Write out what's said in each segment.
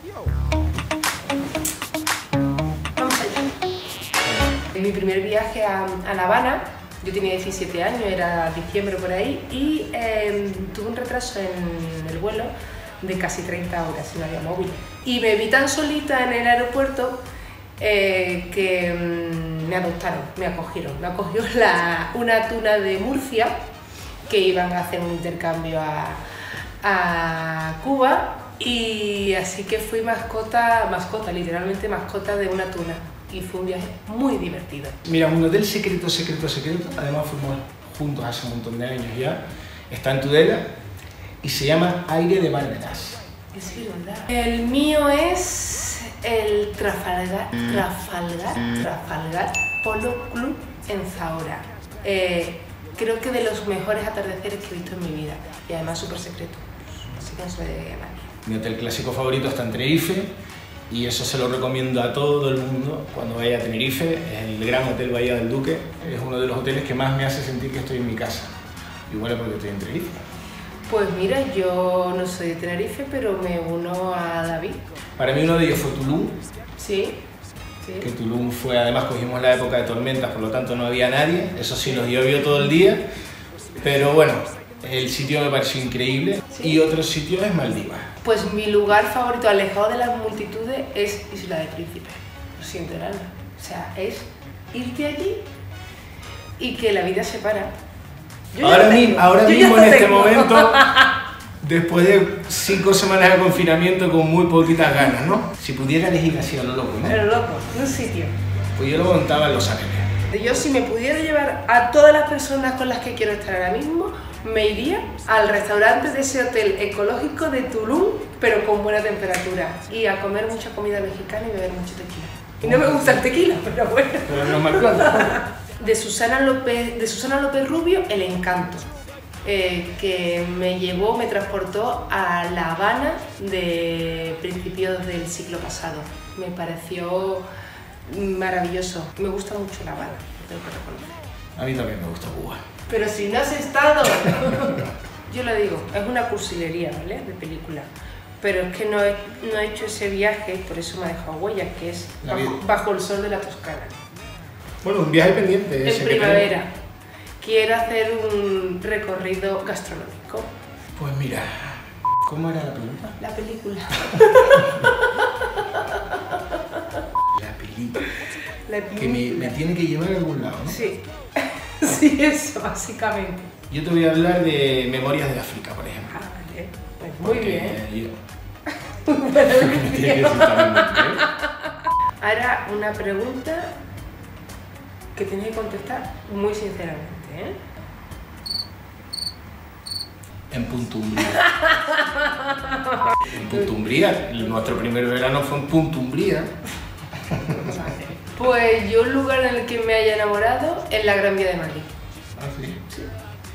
Vamos allá. En mi primer viaje a La Habana, yo tenía 17 años, era diciembre por ahí, y tuve un retraso en el vuelo de casi 30 horas, y no había móvil. Y me vi tan solita en el aeropuerto que me adoptaron, me acogieron. Me acogió una tuna de Murcia que iban a hacer un intercambio a Cuba, y así que fui mascota, literalmente mascota de una tuna. Y fue un viaje muy divertido. Mira, un hotel secreto, además fuimos juntos hace un montón de años ya, está en Tudela y se llama Aire de Bárcenas. Es verdad. El mío es el Trafalgar Polo Club en Zahora. Creo que de los mejores atardeceres que he visto en mi vida, y además súper secreto, así que no se debe llamar. Mi hotel clásico favorito está en Tenerife y eso se lo recomiendo a todo el mundo cuando vaya a Tenerife. El Gran Hotel Bahía del Duque es uno de los hoteles que más me hace sentir que estoy en mi casa. Igual es porque estoy en Tenerife. Pues mira, yo no soy de Tenerife, pero me uno a David. Para mí uno de ellos fue Tulum. Sí. Que Tulum fue, además cogimos la época de tormentas, por lo tanto no había nadie. Eso sí, nos llovió todo el día. Pero bueno, el sitio me pareció increíble. Sí. Y otro sitio es Maldivas. Pues mi lugar favorito, alejado de las multitudes, es Isla de Príncipe. Lo siento, el alma. O sea, es irte allí y que la vida se para. Ahora mismo en este momento, después de 5 semanas de confinamiento con muy poquitas ganas, ¿no? Si pudiera elegir así a lo loco, ¿no? A lo loco, un sitio. Pues yo lo montaba en Los Ángeles. Yo, si me pudiera llevar a todas las personas con las que quiero estar ahora mismo, me iría al restaurante de ese hotel ecológico de Tulum, pero con buena temperatura, y a comer mucha comida mexicana y beber mucho tequila. Y no me gusta el tequila, pero bueno. Pero no me acuerdo. De Susana López Rubio, El Encanto, que me transportó a La Habana de principios del siglo pasado. Me pareció maravilloso. Me gusta mucho La Habana, tengo que reconocer. A mí también me gusta Cuba. Pero si no has estado, yo lo digo, es una cursilería, ¿vale? De película. Pero es que no he hecho ese viaje, por eso me ha dejado huella, que es bajo el sol de la Toscana. Bueno, un viaje pendiente. En primavera. Quiero hacer un recorrido gastronómico. Pues mira, ¿cómo era la pregunta? La película. La película. Que me tiene que llevar a algún lado, ¿no? Sí. Sí, eso, básicamente. Yo te voy a hablar de Memorias de África, por ejemplo. Ah, vale. Pues muy bien. Ahora una pregunta que tienes que contestar muy sinceramente, ¿eh? En Punta Umbría. En Punta Umbría. Nuestro primer verano fue en Punta Umbría. Vale. Pues yo, un lugar en el que me haya enamorado es la Gran Vía de Madrid. ¿Ah, sí? Sí.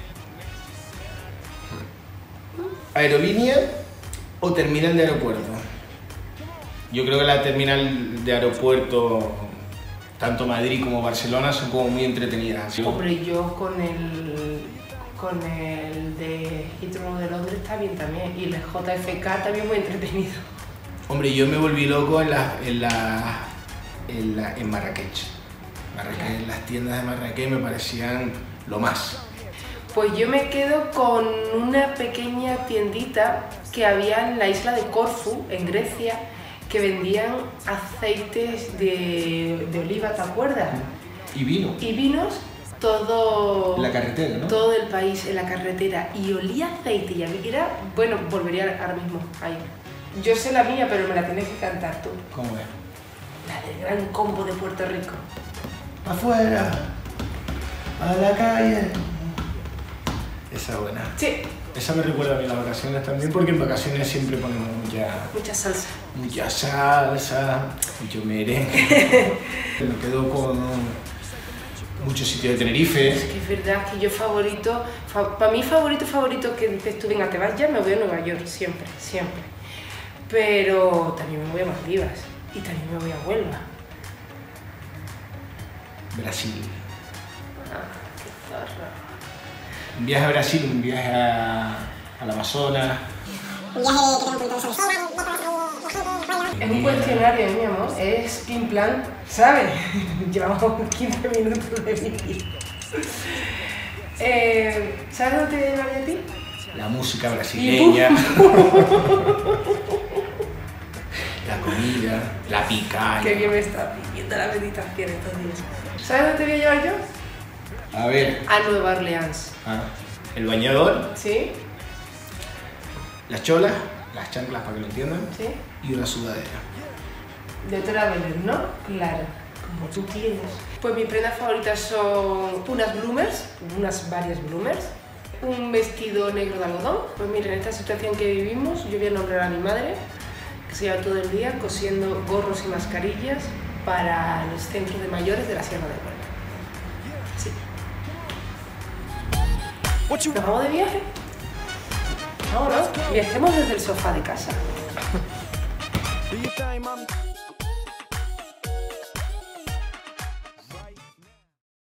¿Aerolínea o terminal de aeropuerto? Yo creo que la terminal de aeropuerto, tanto Madrid como Barcelona, son como muy entretenidas. Hombre, yo con el de Heathrow de Londres está bien también, y el de JFK también muy entretenido. Hombre, yo me volví loco en Marrakech. Las tiendas de Marrakech me parecían lo más. Pues yo me quedo con una pequeña tiendita que había en la isla de Corfú, en Grecia, que vendían aceites de oliva, ¿te acuerdas? Y vino. Y vinos, todo... En la carretera, ¿no? Todo el país en la carretera, y olía aceite, y a mí era... Bueno, volvería ahora mismo ahí. Yo sé la mía, pero me la tienes que cantar tú. ¿Cómo es? La del Gran Combo de Puerto Rico. Afuera, a la calle. Esa es buena. Sí. Esa me recuerda a mí las vacaciones también, porque en vacaciones siempre ponemos mucha salsa. Mucha salsa, mucho merengue. Me quedo con muchos sitios de Tenerife. Es que es verdad que yo para mí favorito que dices tú, venga, te vas ya, me voy a Nueva York, siempre. Pero también me voy a Maldivas y también me voy a Huelva. Brasil. Ah, qué zorra. Un viaje a Brasil, un viaje al Amazonas. Un viaje que tenga un poquito de sol. Es un cuestionario, mi amor, es Kim Plan, ¿sabes? Llevamos 15 minutos de vídeo. ¿Sabes dónde te llevaría a ti? La música brasileña, la comida, la picana. Qué bien me está pidiendo la meditación estos días. ¿Sabes dónde te voy a llevar yo? A ver, A Nueva Orleans. el bañador, ¿Sí? las cholas, las chanclas para que lo entiendan, ¿Sí? y una sudadera. De Traveler, ¿no? Claro, como tú tienes. Pues mis prendas favoritas son unas varias bloomers, un vestido negro de algodón. Pues miren, en esta situación que vivimos, yo voy a nombrar a mi madre, que se lleva todo el día cosiendo gorros y mascarillas para los centros de mayores de la Sierra de Huelva. Sí. ¿Nos vamos de viaje? Vámonos, viajemos desde el sofá de casa. Do you think, mom?